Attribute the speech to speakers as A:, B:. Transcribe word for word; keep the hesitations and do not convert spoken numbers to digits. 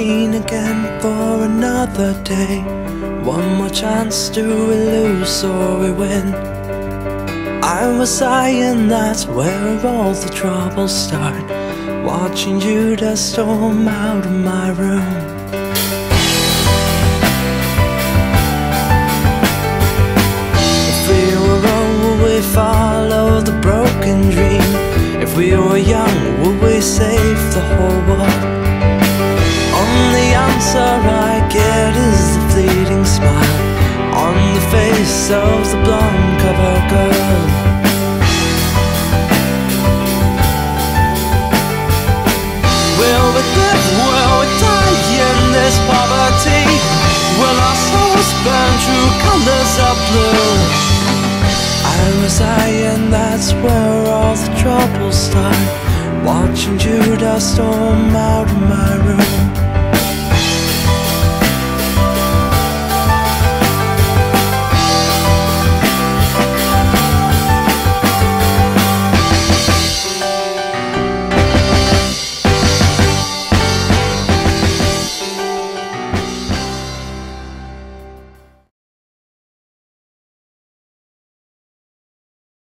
A: seventeen again for another day. One more chance, do we lose or we win? I was sighing, that's where all the troubles start. Watching you just storm out of my room. If we were old, would we follow the broken dream? If we were young, would we save the whole world? Only answer I get is the fleeting smile on the face of the blonde cover girl. Will we live, will we die in this poverty? Will our souls burn true colors of blue? I was eyeing, that's where all the troubles start. Watching Judah storm out of my